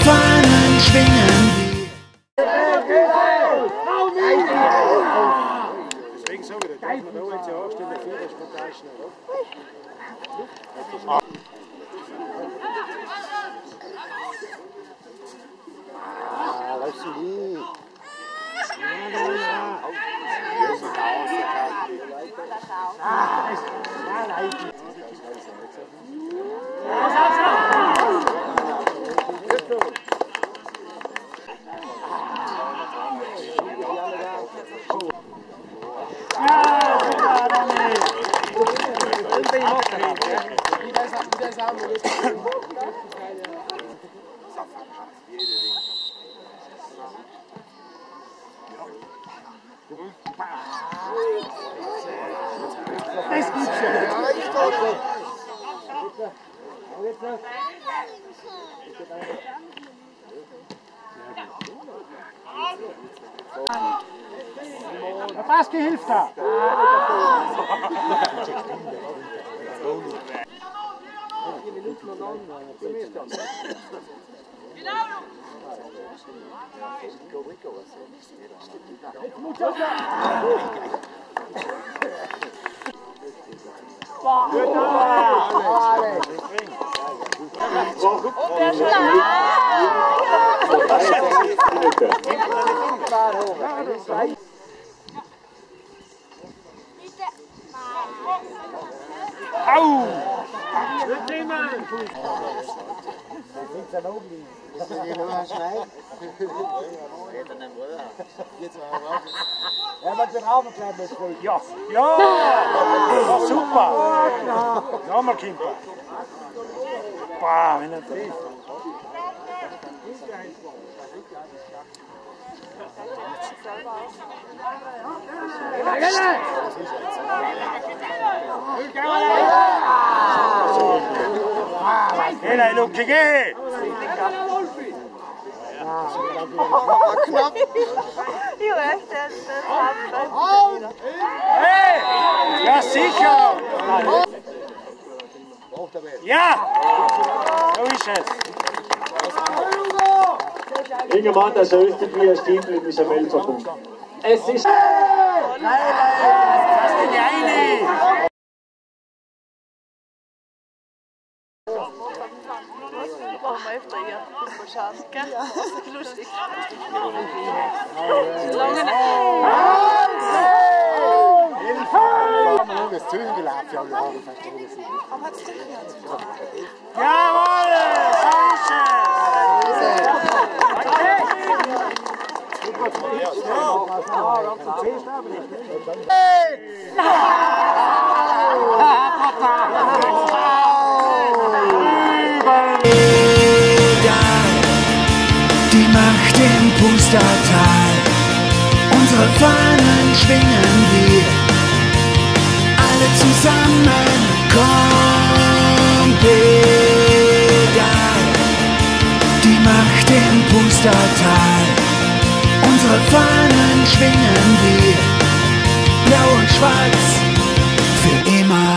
Fahnen schwingen wir. Deswegen sagen wir, da darf man da jetzt ja anstellen, der Führer ist total schnell. Lass sie liegen. Das gibt's ja. Was gehilft da? Au! Ja, ja, super. Ja, mal Kimper. Bah, wenn er trifft. Hey, Lucky, geh! Knapp. Ich möchte das Hey! Ja, sicher! Ja! So ist es. Ingemann, der schönste Stiefel ist ein Melzerpunkt. Es ist... Das ist die eine! Machen wir öfter hier. Das war scharf, gell? Ja. Das ist lustig. Das ist zugelaufen, ja, ich verstehe das nicht. Aber hat es jawohl, so ist Die Macht im Pustertal, unsere Fahnen schwingen wir, alle zusammen, kommt egal. Die Macht im Pustertal, unsere Fahnen schwingen wir, blau und schwarz, für immer.